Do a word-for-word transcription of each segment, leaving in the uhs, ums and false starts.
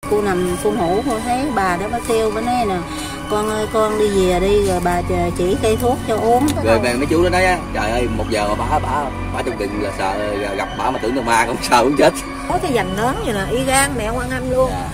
Cô nằm cô ngủ, cô thấy bà đó bà kêu bà nói nè, con ơi con đi về đi, rồi bà chỉ cây thuốc cho uống. Rồi về mấy chú đó nói á, trời ơi một giờ mà bả bả bả trong rừng là sợ gặp bả mà tưởng là ma, không sợ cũng chết. Có cái dành nón vậy nè, y gan mẹ Quan Âm luôn. Dạ.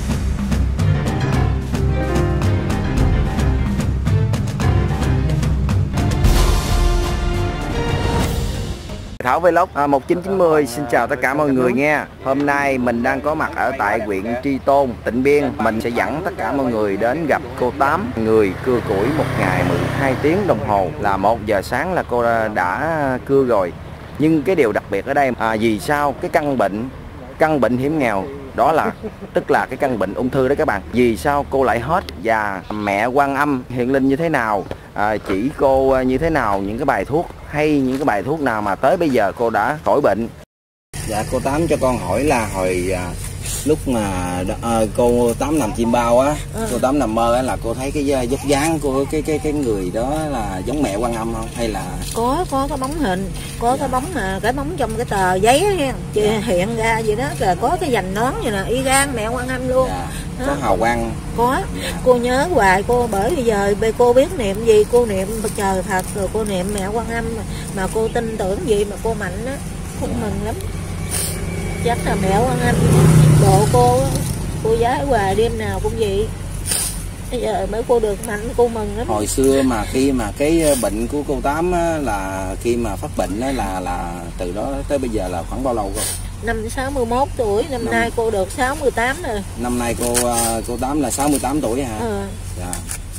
Thảo Vlog à, một chín chín mươi xin chào tất cả mọi người nha. Hôm nay mình đang có mặt ở tại huyện Tri Tôn, Tịnh Biên. Mình sẽ dẫn tất cả mọi người đến gặp cô Tám, người cưa củi một ngày mười hai tiếng đồng hồ, là một giờ sáng là cô đã cưa rồi. Nhưng cái điều đặc biệt ở đây à, vì sao cái căn bệnh căn bệnh hiểm nghèo đó là tức là cái căn bệnh ung thư đó các bạn. Vì sao cô lại hết, và mẹ Quan Âm hiện linh như thế nào, à, chỉ cô như thế nào, những cái bài thuốc hay những cái bài thuốc nào mà tới bây giờ cô đã khỏi bệnh. Dạ cô Tám cho con hỏi là hồi à, lúc mà à, cô Tám nằm chim bao á, ừ. cô Tám nằm mơ á là cô thấy cái dốc dáng của cái cái cái người đó là giống mẹ Quan Âm không, hay là có có cái bóng hình, có dạ. cái bóng mà cái bóng trong cái tờ giấy á, dạ. hiện ra gì đó, là có cái dành nón như là y gan mẹ Quan Âm luôn. Dạ. Có hào quang. Có. Dạ. Cô nhớ hoài, cô bởi bây giờ cô biết niệm gì cô niệm trời thật, rồi cô niệm mẹ Quan Âm mà, mà cô tin tưởng gì mà cô mạnh á, cô dạ. mừng lắm. Chắc là mẹ Quan Âm độ cô, cô giái hoài đêm nào cũng vậy. Bây giờ mới cô được mạnh, cô mừng lắm. Hồi xưa mà khi mà cái bệnh của cô Tám á, là khi mà phát bệnh á, là là từ đó tới bây giờ là khoảng bao lâu cô? Năm sáu mươi mốt tuổi, năm, năm nay cô được sáu mươi tám rồi. Năm nay cô cô Tám là sáu mươi tám tuổi hả? Ừ. Dạ.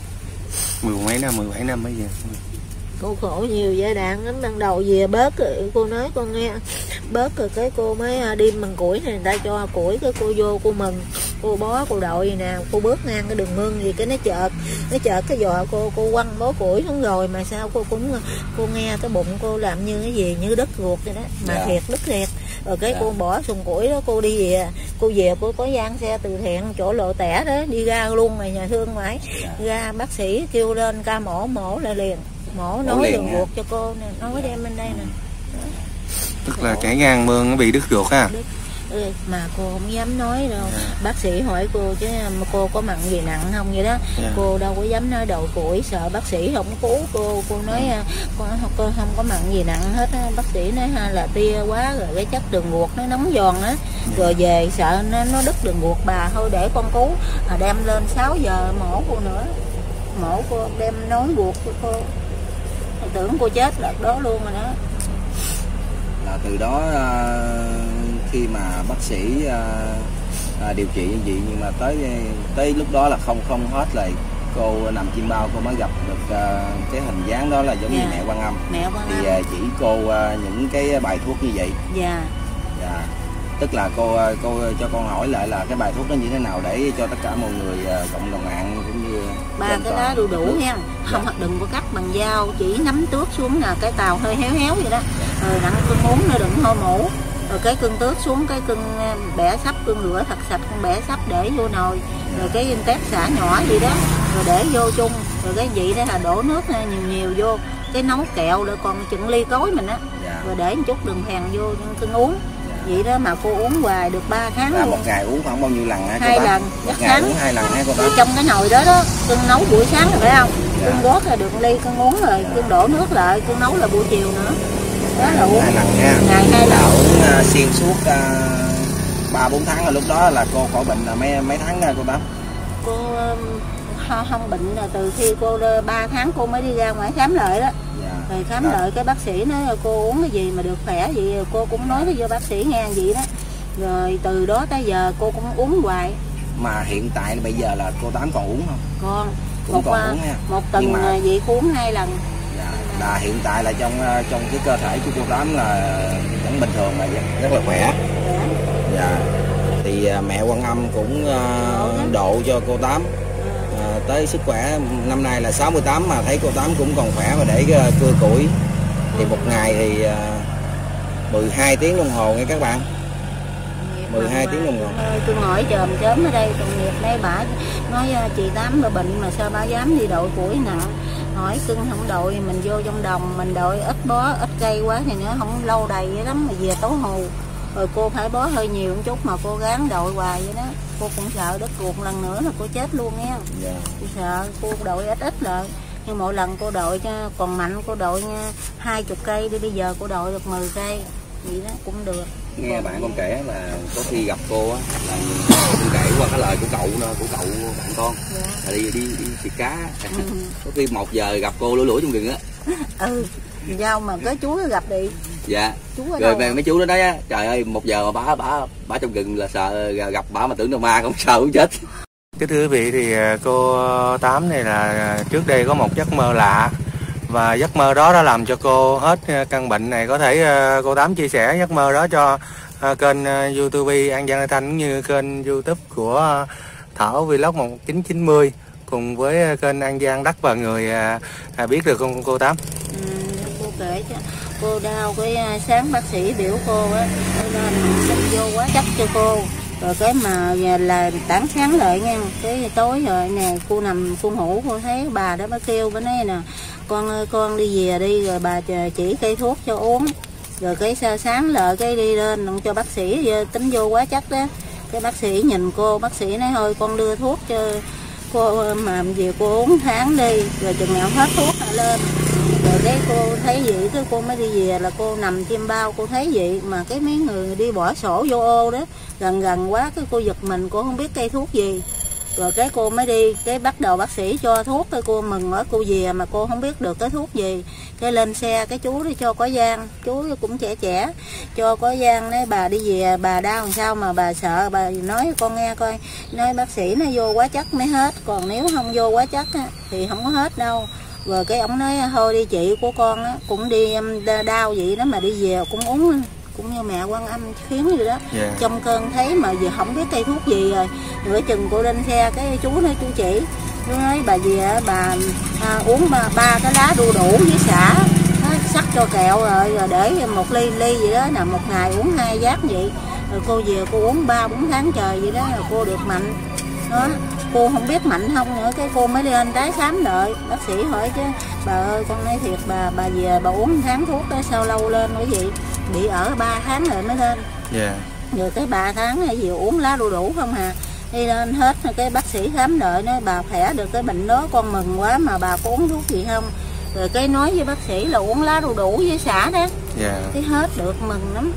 Mười mấy năm, mười bảy năm bây giờ. Cô khổ nhiều giai đoạn lắm, ban đầu về bớt cô nói con nghe, bớt rồi cái cô mới đi bằng củi này, người ta cho củi cái cô vô cô mừng, cô bó cô đội gì nè, cô bước ngang cái đường mương gì cái nó chợt, nó chợt cái giò cô cô quăng bó củi xuống rồi mà sao cô cũng cô nghe cái bụng cô làm như cái gì như đứt ruột vậy đó, mà yeah. thiệt đứt thiệt. Rồi cái yeah. cô bỏ xuồng củi đó cô đi về, cô về cô có gian xe từ thiện chỗ lộ tẻ đó đi ra luôn mà nhà thương ngoại, yeah. ra bác sĩ kêu lên ca mổ, mổ lại liền. Mổ nối đường ruột cho cô nè, nói đem bên đây nè. Đó. Tức là chảy ngang mương nó bị đứt ruột ha. Ừ, mà cô không dám nói đâu. Yeah. Bác sĩ hỏi cô chứ mà cô có mặn gì nặng không vậy đó. Yeah. Cô đâu có dám nói đầu củi, sợ bác sĩ không cứu cô. Cô nói cô, cô không có mặn gì nặng hết. Bác sĩ nói ha là tia quá rồi cái chất đường ruột nó nóng giòn á. Yeah. Rồi về sợ nó, nó đứt đường ruột bà, thôi để con cứu. À, đem lên sáu giờ mổ cô nữa. Mổ cô đem nối ruột của cô. Tưởng cô chết đợt đó luôn rồi đó. Là từ đó khi mà bác sĩ điều trị như vậy, nhưng mà tới tới lúc đó là không không hết rồi, cô nằm chim bao cô mới gặp được cái hình dáng đó là giống yeah. như mẹ Quan Âm. Mẹ Quan Âm. Thì chỉ cô những cái bài thuốc như vậy. Dạ. Yeah. Dạ. Tức là cô cô cho con hỏi lại là cái bài thuốc nó như thế nào để cho tất cả mọi người cộng đồng mạng cũng như ba cái đó đủ đủ nha, không dạ. đừng có cắt bằng dao, chỉ nắm tước xuống là cái tàu hơi héo héo vậy đó, rồi đặng cưng uống nó đừng hôi mũ, rồi cái cưng tước xuống cái cưng bẻ sắp, cưng rửa thật sạch, cưng bẻ sắp để vô nồi, rồi cái tép xả nhỏ gì đó, rồi để vô chung, rồi cái vị đó là đổ nước nhiều nhiều vô, cái nấu kẹo rồi còn chừng ly cối mình á, dạ. rồi để một chút đường phèn vô cưng uống. Vậy đó mà cô uống hoài được ba tháng là luôn. Một ngày uống khoảng bao nhiêu lần hả? Hai lần. Một ngày uống hai lần hả cô bác? Trong cái nồi đó đó, cưng nấu buổi sáng rồi phải không? Dạ. Cưng rót là được ly cưng uống rồi, dạ. cưng đổ nước lại, cưng nấu là buổi chiều nữa. Đó là uống hai lần nha. Ngày hai lần. Uống uh, xuyên suốt ba bốn tháng, là lúc đó là cô khỏi bệnh là mấy mấy tháng cô Tám? Cô uh, không bệnh là từ khi cô ba tháng cô mới đi ra ngoài khám lợi đó. Rồi khám lợi cái bác sĩ nói cô uống cái gì mà được khỏe gì, cô cũng nói với bác sĩ nghe vậy đó. Rồi từ đó tới giờ cô cũng uống hoài. Mà hiện tại bây giờ là cô Tám còn uống không? Con. Cũng một còn uống nha. Một tuần mà... vậy cô uống hai lần. Dạ. Là hiện tại là trong trong cái cơ thể của cô Tám là vẫn bình thường, mà rất là khỏe. Dạ. Dạ. Thì mẹ Quan Âm cũng uh, độ cho cô Tám tới sức khỏe. Năm nay là sáu mươi tám mà thấy cô Tám cũng còn khỏe mà để cưa củi. Thì một ngày thì mười hai tiếng đồng hồ nghe các bạn. mười hai tiếng đồng hồ. Tôi hỏi chòm chớm ở đây tội nghiệp đây, bả nói chị Tám bà bệnh mà sao bà dám đi đội củi nặng. Hỏi cưng không đội mình vô trong đồng mình đội ít bó ít cây quá thì nữa không lâu đầy vậy lắm mà về tối hù. rồi cô phải bó hơi nhiều một chút mà cô gắng đội hoài vậy đó. Cô cũng sợ đất ruột lần nữa là cô chết luôn nha. Dạ. Cô sợ cô đội ít ít lại, nhưng mỗi lần cô đội cho còn mạnh cô đội nha hai chục cây đi, bây giờ cô đội được mười cây vậy đó cũng được. Nghe bạn con kể là có khi gặp cô á là con kể qua cái lời của cậu đó, của cậu bạn con Dạ. là đi đi đi xịt cá. Ừ. Có khi một giờ gặp cô lủi lủi trong rừng á. Ừ, sao mà cái chú nó gặp đi. Dạ. Chú ở Rồi đâu về à? mấy chú đó đấy á, trời ơi một giờ mà bả bả bả trong rừng là sợ gặp bả mà tưởng đâu ma không sợ cũng chết. Kính thưa quý vị, thì cô Tám này là trước đây có một giấc mơ lạ, và giấc mơ đó đã làm cho cô hết căn bệnh này. Có thể cô Tám chia sẻ giấc mơ đó cho kênh YouTube An Giang Lê Thanh cũng như kênh YouTube của Thảo Vlog một chín chín mươi cùng với kênh An Giang Đất và Người biết được không cô Tám? Ừ, cô kể cho cô đau cái sáng bác sĩ biểu cô á nên xin vô quá chất cho cô, rồi cái mà là tảng sáng lại nha, cái tối rồi nè cô nằm cô ngủ, cô thấy bà đó mới kêu bên đây nè, con ơi con đi về đi, rồi bà chỉ cây thuốc cho uống, rồi cái sao sáng lại cái đi lên cho bác sĩ tính vô quá chất đó. Cái bác sĩ nhìn cô, bác sĩ nói thôi con đưa thuốc cho cô mà về cô uống tháng đi, rồi chừng nào hết thuốc lại lên. Rồi cái cô thấy vậy cái cô mới đi về, là cô nằm chim bao cô thấy vậy mà cái mấy người đi bỏ sổ vô ô đó gần gần quá, cái cô giật mình, cô không biết cây thuốc gì. Rồi cái cô mới đi, cái bắt đầu bác sĩ cho thuốc, cái cô mừng ở cô về mà cô không biết được cái thuốc gì. Cái lên xe cái chú đi cho có gian, chú cũng trẻ trẻ cho có gian đấy, bà đi về bà đau làm sao mà bà sợ, bà nói con nghe coi, nói bác sĩ nó vô quá chất mới hết, còn nếu không vô quá chất á, thì không có hết đâu. Rồi cái ông nói thôi đi chị của con á, cũng đi đau vậy đó mà đi về cũng uống cũng như mẹ Quan Âm khiến gì đó. Yeah. Trong cơn thấy mà giờ không biết cây thuốc gì rồi, nửa chừng cô lên xe cái chú nói chú chỉ, chú nói bà về bà à, uống ba, ba cái lá đu đủ với xả, sắc cho kẹo rồi, rồi để một ly ly vậy đó, là một ngày uống hai giác vậy, rồi cô về cô uống ba bốn tháng trời vậy đó, rồi cô được mạnh đó. Cô không biết mạnh không nữa, cái cô mới lên tái khám đợi bác sĩ hỏi chứ bà ơi con nói thiệt bà bà về bà uống tháng thuốc đó sao lâu lên cái gì, bị ở ba tháng rồi mới lên. Yeah. Rồi cái ba tháng này gì uống lá đu đủ không hà, đi lên hết cái bác sĩ khám đợi nói bà khỏe được cái bệnh đó, con mừng quá mà bà có uống thuốc gì không, rồi cái nói với bác sĩ là uống lá đu đủ với xả đó. Yeah. Cái hết được mừng lắm.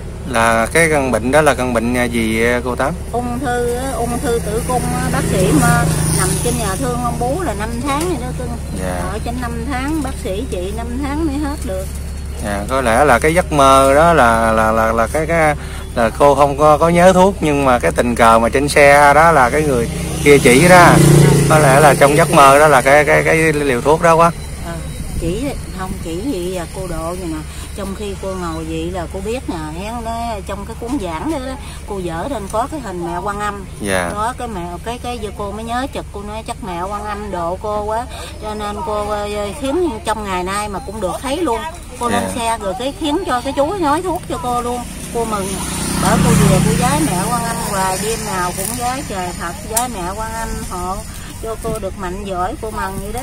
Là cái căn bệnh đó là căn bệnh gì cô Tám? Ung thư, ung thư tử cung, bác sĩ mà nằm trên nhà thương ông bú là năm tháng rồi đó cưng. Yeah. Ở trên năm tháng bác sĩ trị năm tháng mới hết được. À, có lẽ là cái giấc mơ đó là là là là cái cái là cô không có có nhớ thuốc, nhưng mà cái tình cờ mà trên xe đó là cái người kia chỉ ra, có lẽ là trong giấc mơ đó là cái cái cái liều thuốc đó quá. À, chỉ không chỉ gì à, cô độ vậy nè, trong khi cô ngồi vậy là cô biết nè, hén đó trong cái cuốn giảng đó, đó cô dở lên có cái hình mẹ Quan Âm. Yeah. Đó cái mẹ cái cái giờ cô mới nhớ chực, cô nói chắc mẹ Quan Âm độ cô quá cho nên cô khiến trong ngày nay mà cũng được thấy luôn. Cô lên. Yeah. Xe rồi cái khiến cho cái chú nói thuốc cho cô luôn, cô mừng. Bởi cô về cô giái mẹ Quan Âm hoài, đêm nào cũng giái trời thật, giái mẹ Quan Âm hộ cho cô được mạnh giỏi, cô mừng vậy đó.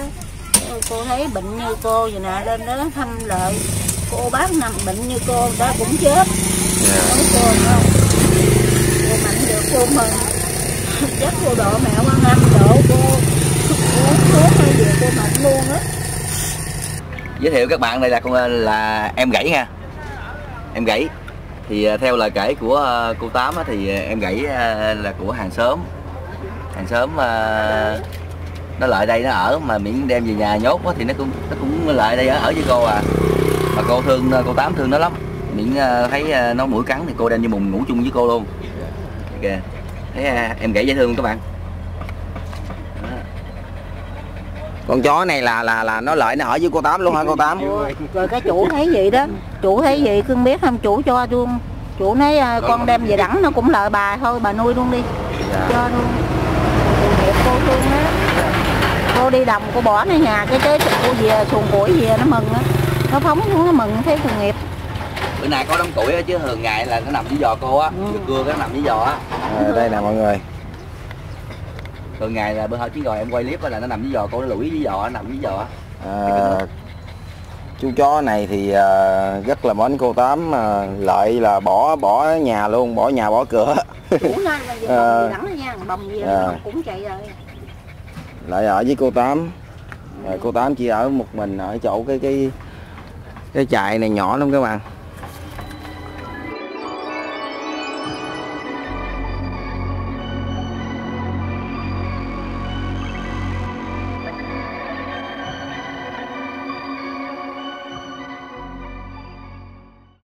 Cô thấy bệnh như cô vậy nè, lên đó thăm lợi cô bác nằm bệnh như cô đó cũng chết. Yeah. Nói cô không, cô mạnh được cô mừng. Chắc cô độ mẹ Quan Âm độ cô uống thuốc hay gì cô mạnh luôn á. Giới thiệu các bạn, đây là con là em Gãy nha. Em Gãy thì theo lời kể của cô Tám thì em Gãy là của hàng xóm. Hàng xóm nó lại đây nó ở, mà miễn đem về nhà nhốt thì nó cũng nó cũng lại đây ở ở với cô à. Mà cô thương cô Tám thương nó lắm, miễn thấy nó mũi cắn thì cô đem như mùng ngủ chung với cô luôn. Kìa, thấy em Gãy dễ thương các bạn. Con chó này là là là nó lợi nó ở với cô Tám luôn hả cô Tám? Rồi cái chủ thấy vậy đó, chủ thấy vậy cưng biết không, chủ cho luôn. Chủ nói con đem về đẳng nó cũng lợi bà thôi, bà nuôi luôn đi. Dạ. Cho luôn. Nghiệp cô thương đó. Cô đi đồng cô bỏ nó nhà cái tới cô về xuồng củi về nó mừng á. Nó phóng xuống nó mừng thấy tội nghiệp. Bữa nay có đám củi á chứ thường ngày là nó nằm dưới giò cô á, ừ. Cưa cái nó nằm dưới giò á. À, đây nè mọi người. Thường ngày là bữa hồi chuyến rồi em quay clip là nó nằm dưới giò cô, nó lủi dưới giò, nó nằm dưới giò á. À, Chú chó này thì uh, rất là mến cô Tám, uh, Lợi là bỏ bỏ nhà luôn, bỏ nhà bỏ cửa. Chủ nơi mà về Ờ. bồng gì nha, bồng gì Ờ. cũng chạy rồi. Lợi ở với cô Tám. Rồi cô Tám chỉ ở một mình ở chỗ cái cái cái trại này nhỏ lắm các bạn.